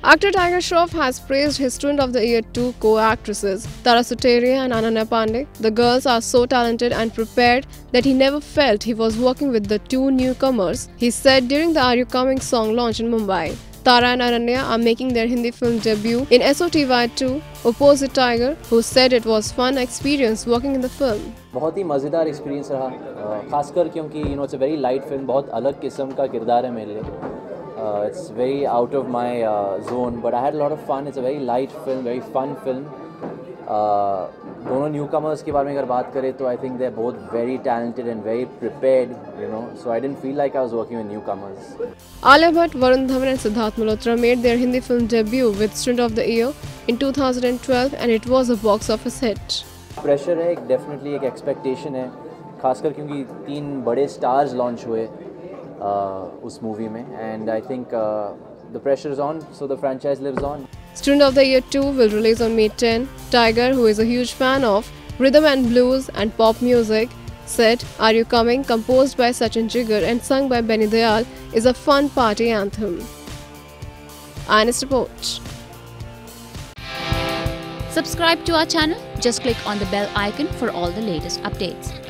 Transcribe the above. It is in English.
Actor Tiger Shroff has praised his Student of the Year 2 co-actresses, Sutaria and Ananya Pandey. The girls are so talented and prepared that he never felt he was working with the two newcomers, he said during the Are You Coming song launch in Mumbai. Tara and Ananya are making their Hindi film debut in SOTY 2 opposite Tiger, who said it was fun experience working in the film. बहुत ही मज़ेदार experience रहा, खासकर क्योंकि it's a very light film, बहुत अलग किस्म का किरदार है मेरे लिए. It's very out of my zone, but I had a lot of fun. It's a very light film, very fun film. दोनों newcomers के बारे में अगर बात करें तो I think they're both very talented and very prepared, so I didn't feel like I was working with newcomers. Alia Bhatt, Varun, Dhawan and Sidharth Malhotra made their Hindi film debut with Student of the Year in 2012 and it was a box office hit. Pressure है, definitely एक expectation है, खासकर क्योंकि 3 बड़े stars launch हुए उस movie में, and I think the pressure is on, so the franchise lives on. Student of the Year 2 will release on May 10. Tiger, who is a huge fan of rhythm and blues and pop music, said Are You Coming, composed by Sachin-Jigar and sung by Benny Dayal, is a fun party anthem. Honest Report. Subscribe to our channel. Just click on the bell icon for all the latest updates.